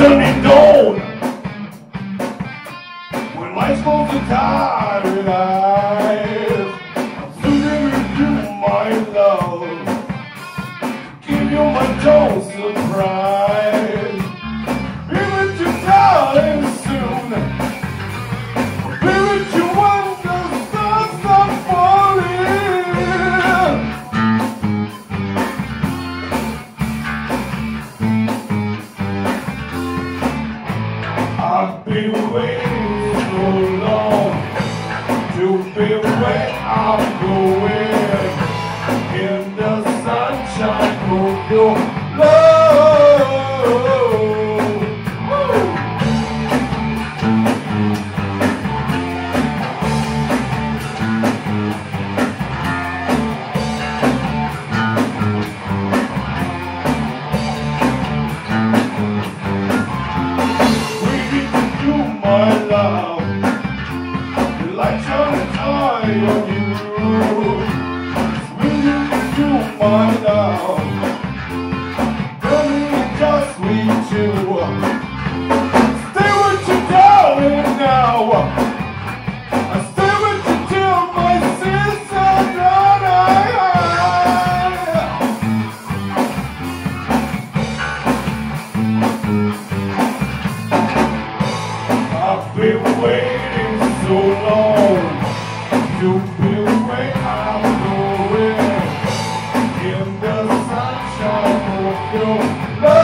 turning dawn. When lights close the tired eyes, I'm soothing with you, my love. Give you my dose of pride. Be with you, darling, soon. Be with you when the stars are falling. I've been waiting so long to be where I'm going, in the sunshine of your love. Woo! My love, the lights on the eye on you. Swinging with you, my love. Running just with you. Stay with you, darling, now. I stay with you till my sins are done. I've been waiting so long to be where I'm going, in the sunshine of your love.